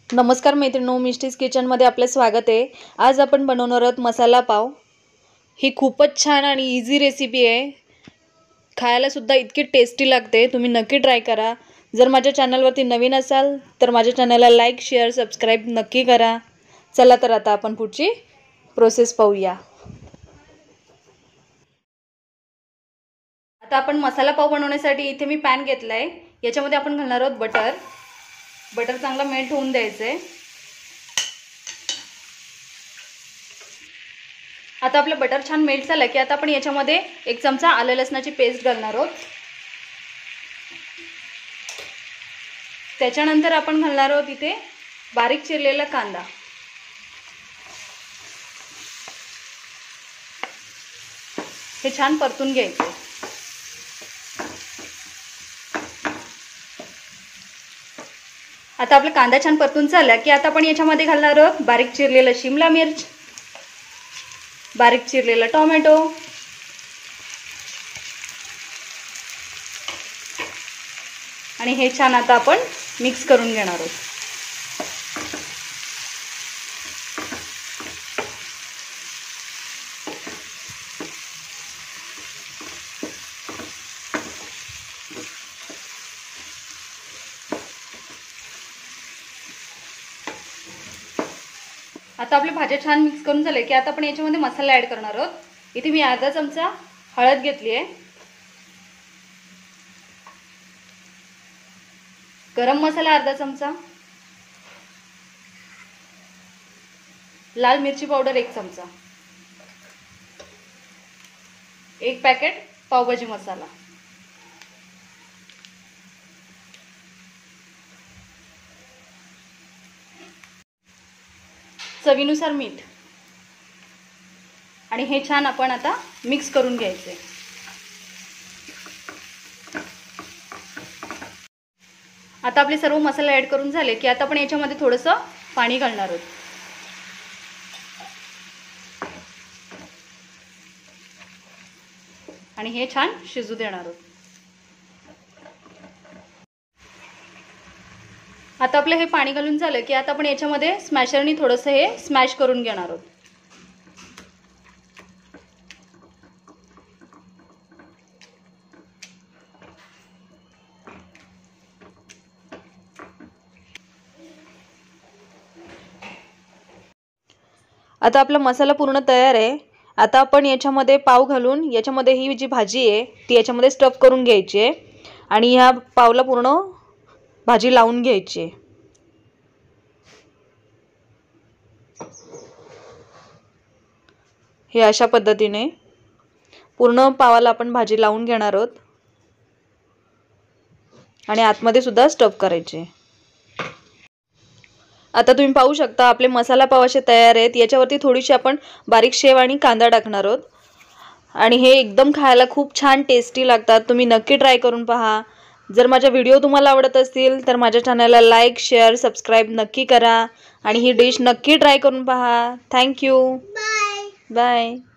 नमस्कार मैत्रिणींनो, मिस्टीज किचनमध्ये आपले स्वागत आहे। आज आपण बनवणार आहोत मसाला पाव। ही खूपच छान आणि इझी रेसिपी आहे। खायला सुद्धा इतकी टेस्टी लागते। तुम्ही नक्की ट्राय करा। जर माझ्या चॅनलवरती नवीन असाल तर माझ्या चॅनलला लाईक शेअर सबस्क्राइब नक्की करा। चला तर आता आपण पुढची प्रोसेस पाहूया। आता आपण मसाला पाव बनवण्यासाठी इथे मी पॅन घेतलाय। याच्यामध्ये आपण घालणार आहोत बटर। बटर चांगला मेल्ट होऊन द्यायचे। आता आपलं बटर छान मेल्ट झालं की आता आपण याच्यामध्ये 1 चमचा आलं लसणाची पेस्ट घालणार आहोत। त्याच्यानंतर आपण घालणार आहोत इथे बारीक चिरलेला कांदा। हे छान परतून घ्यायचे। आता आपला कांदा छान परतून झाला की आता आपण याच्यामध्ये घालणार आहोत बारीक चिरलेला शिमला मिर्च, बारीक चिरलेला टोमॅटो आणि हे छान आता आपण मिक्स करून घेणार आहोत। आता आपली भाज्या छान मिक्स करून झाले की आता आपण याच्यामध्ये मसाला ऍड करणार आहोत। इथे मी अर्धा चमचा हळद घेतली आहे, गरम मसाला अर्धा चमचा, लाल मिरची पावडर 1 चमचा, 1 पॅकेट पावभाजी मसाला, चवीनुसार मीठ आणि हे छान आपण आता मिक्स करून घ्यायचे। आता आपले सर्व मसाले ऍड करून झाले की आता आपण याच्यामध्ये थोडंसं पाणी घालणार आहोत आणि हे छान शिजू देणार आहोत। आता आपलं हे पाणी घालून झालं की आता आपण याच्यामध्ये स्मॅशरनी थोडंसं हे स्मॅश करून घेणार आहोत। आता आपला मसाला पूर्ण तयार आहे। आता आपण याच्यामध्ये पाव घालून याच्यामध्ये ही जी भाजी आहे ती याच्यामध्ये स्टफ करून घ्यायची आहे आणि ह्या पावला पूर्ण भाजी लावून घ्यायची आहे। हे अशा पद्धतीने पूर्ण पावाला आपण भाजी लावून घेणार आहोत आणि आतमध्ये सुद्धा स्टफ करायचे। आता तुम्ही पाहू शकता आपले मसाला पाव असे तयार आहेत। याच्यावरती थोडीशी आपण बारीक शेव आणि कांदा टाकणार आहोत आणि हे एकदम खायला खूप छान टेस्टी लागतात। तुम्ही नक्की ट्राय करून पहा। जर माझा व्हिडिओ तुम्हाला आवडत असतील तर माझ्या चॅनलला लाईक शेअर सबस्क्राइब नक्की करा आणि ही डिश नक्की ट्राय करून पहा। Thank you, bye bye.